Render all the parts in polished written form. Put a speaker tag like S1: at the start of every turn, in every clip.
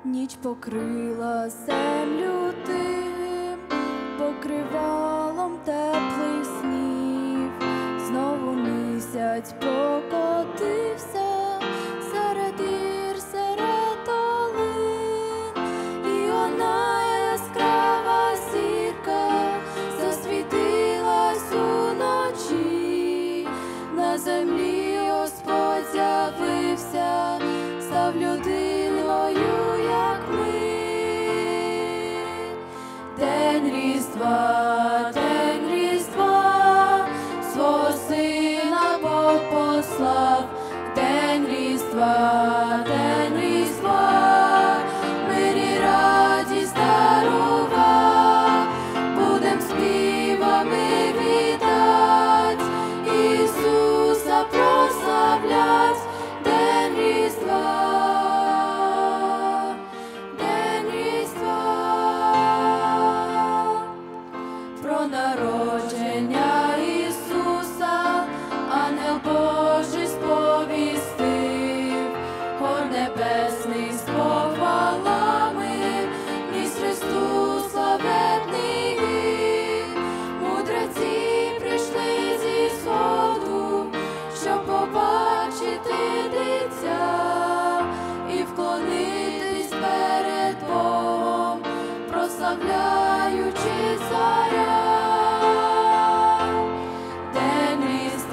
S1: Ніч покрила землю тим покривалом теплий сніг, знову місяць покотився серед гір, серед долин, і вона яскрава зірка засвітилась уночі. На землі Господь з'явився, став людиною, як ми. День Різдва, свого Сина Бог послав. День Різдва, мир і радість дарував. Будем співами вітать, Ісуса прославлять. День Різдва, про народження Ісуса ангел Божий сповістив, хор небесний з похвалами ніс Христу славетний гімн. Мудреці прийшли зі сходу, щоб побачити дитя і вклонитись перед Богом, прославляючи царя. День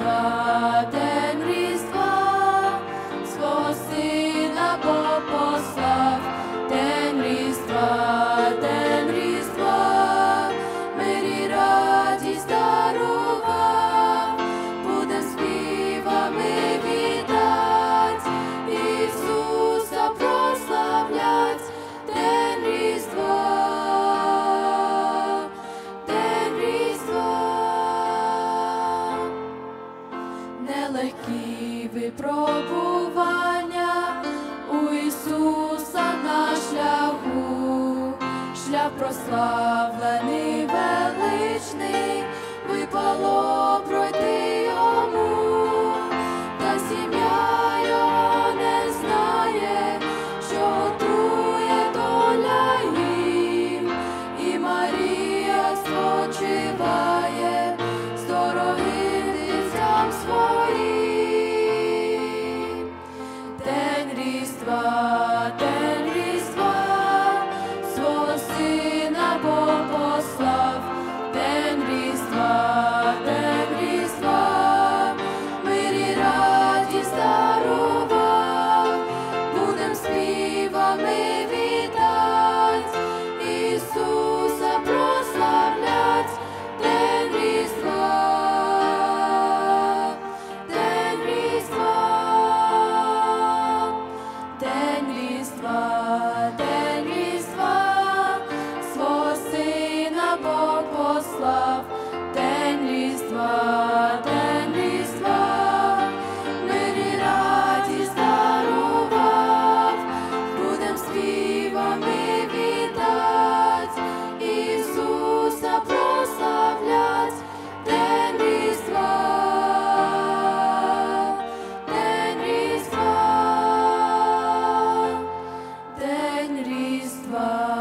S1: Різдва, свого Сина Бог послав. День Різдва, мир і радість дарував. Будем співами вітать, Ісуса прославлять. День Різдва, нелегкі випробування у Ісуса на шляху, шлях прославлений, величний, випало пройти йому, та сім'я його не знає, що готує доля їм, і Марія спочиває з дорогим дитям своїм. День Різдва, свого Сина Бог послав. День Різдва, мир і радість дарував. Будем співами вітать, Ісуса прославлять. День Різдва, День Різдва, свого Сина Бог послав. День Різдва, мир і радість дарував. Будем співами вітать, Ісуса прославлять. День Різдва, День Різдва.